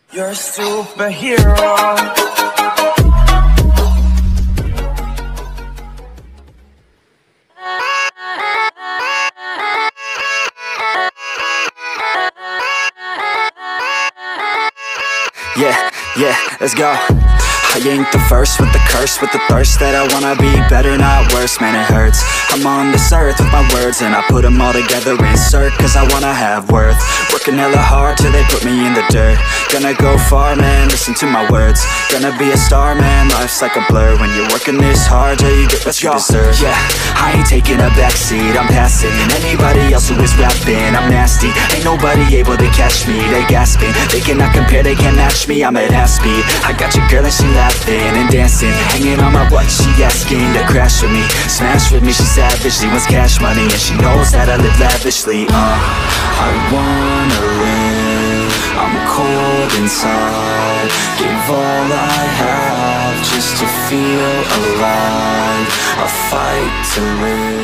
You're a superhero. Yeah, let's go. I ain't the first with the curse, with the thirst that I wanna be better, not worse, man it hurts. I'm on this earth with my words and I put them all together, insert, cause I wanna have worth. Working hella hard till they put me in the dirt. Gonna go far, man, listen to my words. Gonna be a star, man, life's like a blur. When you're working this hard, yeah, you get what you deserve. Yeah, I ain't taking a backseat, I'm passing anybody else who is rapping. I'm nasty, ain't nobody able to catch me. They gasping, they cannot compare, they can't match me. I'm at half speed, I got your girl and she laughing and dancing, hanging on my butt, she asking to crash with me, smash with me, she savage, she wants cash money, and she knows that I live lavishly. I wanna live, I'm cold inside, give all I have just to feel alive, I fight to live.